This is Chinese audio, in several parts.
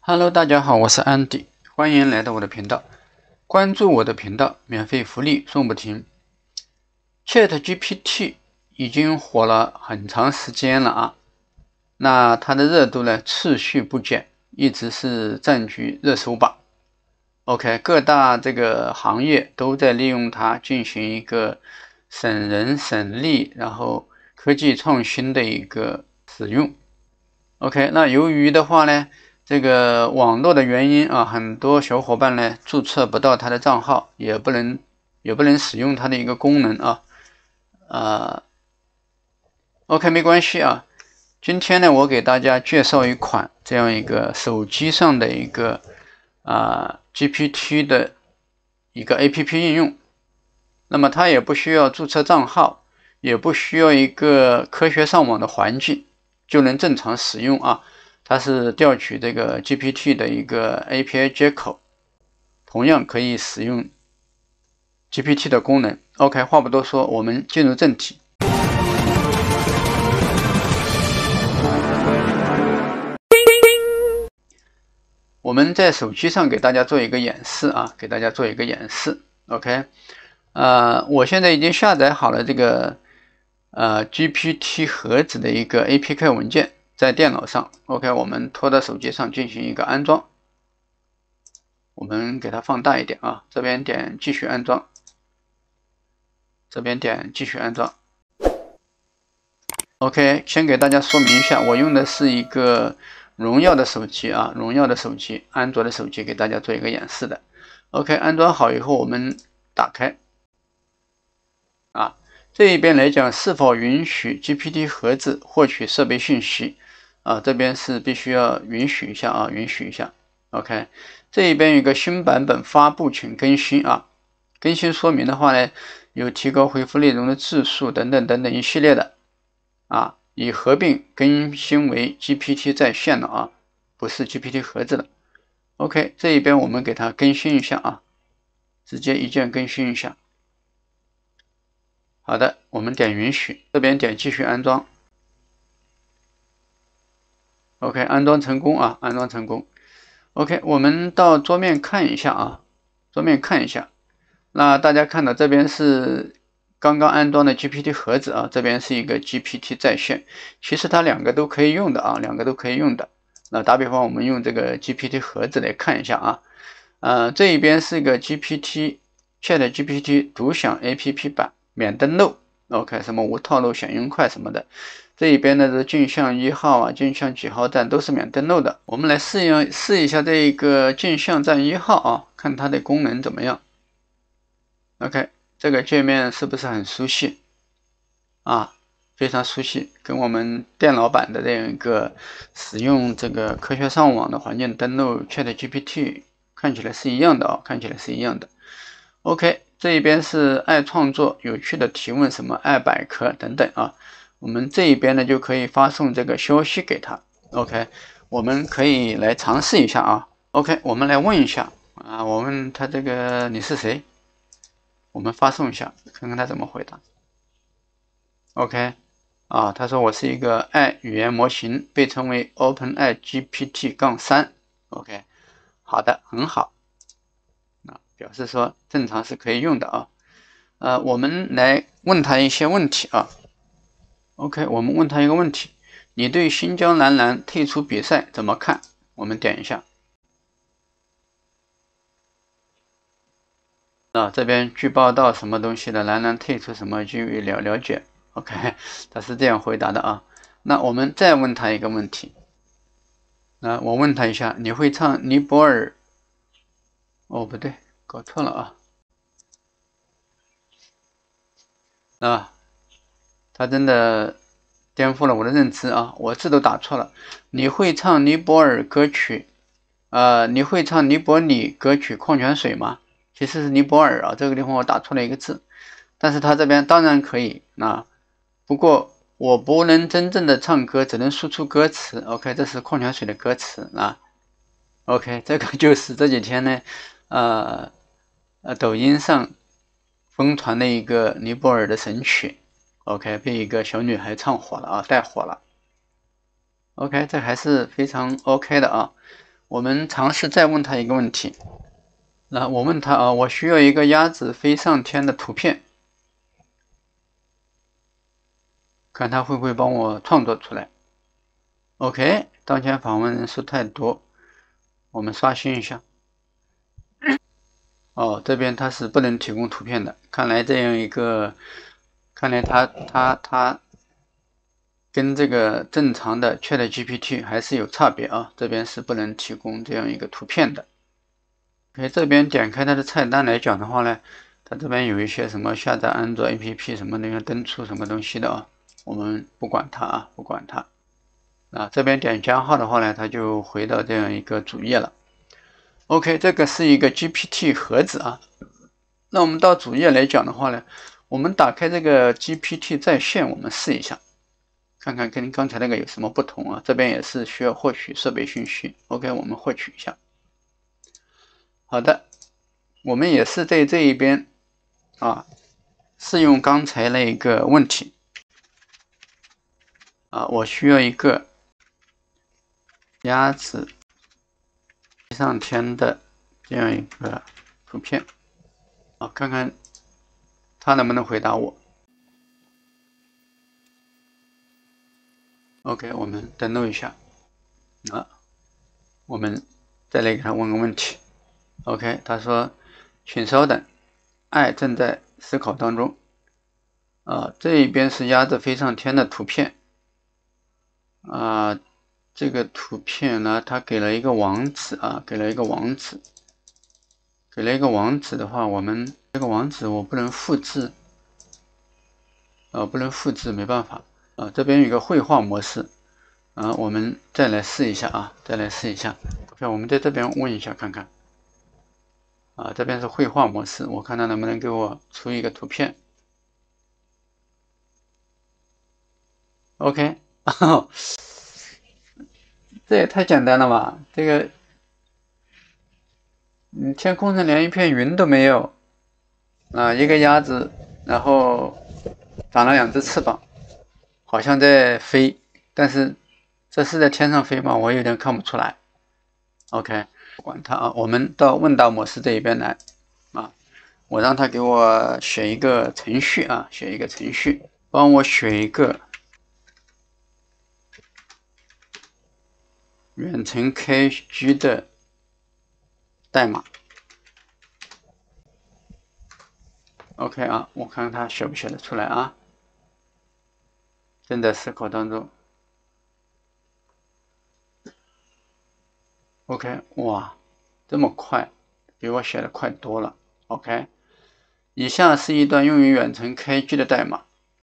Hello，大家好，我是安迪，欢迎来到我的频道。关注我的频道，免费福利送不停。ChatGPT 已经火了很长时间了啊，那它的热度呢持续不减，一直是占据热搜榜。OK， 各大这个行业都在利用它进行一个省人省力，然后科技创新的一个使用。OK， 那由于的话呢，这个网络的原因啊，很多小伙伴呢注册不到他的账号，也不能使用它的一个功能啊。OK， 没关系啊。今天呢，我给大家介绍一款这样一个手机上的一个GPT 的一个 APP 应用。那么它也不需要注册账号，也不需要一个科学上网的环境，就能正常使用啊。它是调取这个 GPT 的一个 API 接口，同样可以使用 GPT 的功能。OK， 话不多说，我们进入正题。我们在手机上给大家做一个演示啊，给大家做一个演示。OK， 我现在已经下载好了这个GPT 盒子的一个 APK 文件，在电脑上。OK， 我们拖到手机上进行一个安装。我们给它放大一点啊，这边点继续安装，这边点继续安装。OK， 先给大家说明一下，我用的是一个荣耀的手机啊，荣耀的手机，安卓的手机，给大家做一个演示的。OK， 安装好以后，我们打开啊，这一边来讲是否允许 GPT 盒子获取设备信息啊？这边是必须要允许一下啊，允许一下。OK， 这一边有一个新版本发布，请更新啊。更新说明的话呢，有提高回复内容的质数等等等等一系列的啊，已合并更新为 GPT 在线了啊，不是 GPT 盒子了。OK， 这一边我们给它更新一下啊，直接一键更新一下。好的，我们点允许，这边点继续安装。OK， 安装成功啊，安装成功。OK， 我们到桌面看一下啊，桌面看一下。那大家看到这边是刚刚安装的 GPT 盒子啊，这边是一个 GPT 在线。其实它两个都可以用的啊，两个都可以用的。那打比方，我们用这个 GPT 盒子来看一下啊，这一边是一个 ChatGPT 独享 APP 版，免登录。OK， 什么无套路显用快什么的。这一边呢是镜像1号啊，镜像几号站都是免登录的。我们来试一下这个镜像站1号啊，看它的功能怎么样。OK， 这个界面是不是很熟悉啊？非常熟悉，跟我们电脑版的这样一个使用这个科学上网的环境登录 ChatGPT 看起来是一样的啊，看起来是一样的。OK， 这一边是爱创作、有趣的提问，什么爱百科等等啊。我们这一边呢就可以发送这个消息给他。OK， 我们可以来尝试一下啊。OK， 我们来问一下啊，我问他这个你是谁？我们发送一下，看看他怎么回答。OK， 啊，他说我是一个爱语言模型，被称为 OpenAI GPT-3。OK， 好的，很好。表示说正常是可以用的啊。我们来问他一些问题啊。OK， 我们问他一个问题：你对新疆男篮退出比赛怎么看？我们点一下。这边据报道什么东西的，男篮退出什么据了解。OK， 他是这样回答的啊。那我们再问他一个问题。我问他一下，你会唱尼泊尔？哦，不对，搞错了啊。他真的颠覆了我的认知啊！我字都打错了。你会唱尼泊尔歌曲？你会唱尼泊里歌曲《矿泉水》吗？其实是尼泊尔啊，这个地方我打错了一个字。但是他这边当然可以啊，不过我不能真正的唱歌，只能输出歌词。OK， 这是矿泉水的歌词啊。OK， 这个就是这几天呢，抖音上疯传的一个尼泊尔的神曲。OK， 被一个小女孩唱火了啊，带火了。OK， 这还是非常 OK 的啊。 我们尝试再问他一个问题。那我问他啊，我需要一个鸭子飞上天的图片，看他会不会帮我创作出来。OK， 当前访问人数太多，我们刷新一下。哦，这边它是不能提供图片的，看来这样一个，看来它跟这个正常的 ChatGPT 还是有差别啊，这边是不能提供这样一个图片的。OK， 这边点开它的菜单来讲的话呢，它这边有一些什么下载安卓 APP 什么那个登出什么东西的啊，我们不管它啊，不管它。啊，这边点加号的话呢，它就回到这样一个主页了。OK， 这个是一个 GPT 盒子啊。那我们到主页来讲的话呢，我们打开这个 GPT 在线，我们试一下，看看跟刚才那个有什么不同啊。这边也是需要获取设备信息。OK， 我们获取一下。好的，我们也是在这一边啊，试用刚才那个问题啊，我需要一个鸭子飞上天的这样一个图片啊，看看他能不能回答我。OK， 我们登录一下啊，我们再来给他问个问题。OK， 他说，请稍等，爱正在思考当中。这一边是鸭子飞上天的图片啊，这个图片呢，他给了一个网址啊，给了一个网址的话，我们这个网址我不能复制，不能复制，没办法啊。这边有一个绘画模式啊，我们再来试一下啊，再来试一下。OK， 我们在这边问一下看看啊，这边是绘画模式，我看他能不能给我出一个图片。OK， 这也太简单了吧？这个，天空上连一片云都没有啊，一个鸭子，然后长了2只翅膀，好像在飞，但是这是在天上飞吗？我有点看不出来。OK， 不管它啊，我们到问答模式这一边来啊，我让他给我写一个程序啊，写一个程序，帮我写一个远程 KG 的代码。OK 啊，我看看他写不写得出来啊，正在思考当中。OK， 哇，这么快，比我写的快多了。OK， 以下是一段用于远程开机的代码。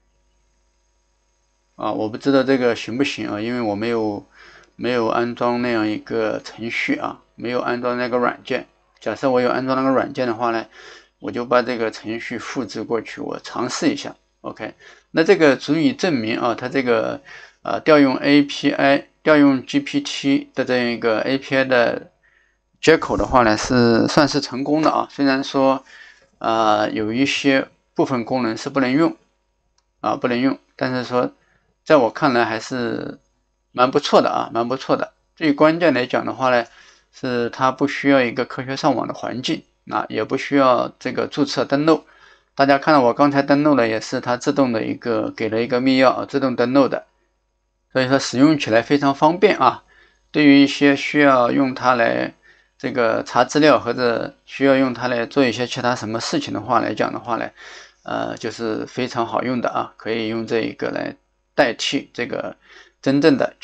我不知道这个行不行啊，因为我没有安装那样一个程序啊，没有安装那个软件。假设我有安装那个软件的话呢，我就把这个程序复制过去，我尝试一下。OK， 那这个足以证明啊，它这个调用 API、调用 GPT 的这样一个 API 的接口的话呢，算是成功的啊。虽然说有一些部分功能是不能用，但是说在我看来还是蛮不错的啊，蛮不错的。最关键来讲的话呢，是它不需要一个科学上网的环境也不需要这个注册登录。大家看到我刚才登录了，也是它自动的给了一个密钥自动登录的，所以说使用起来非常方便啊。对于一些需要用它来这个查资料或者需要用它来做一些其他什么事情的话来讲的话呢，就是非常好用的啊，可以用这一个来代替这个真正的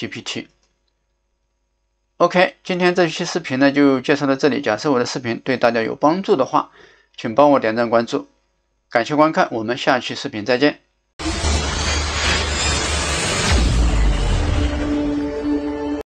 ChatGPT。OK， 今天这期视频呢就介绍到这里。假设我的视频对大家有帮助的话，请帮我点赞关注，感谢观看，我们下期视频再见。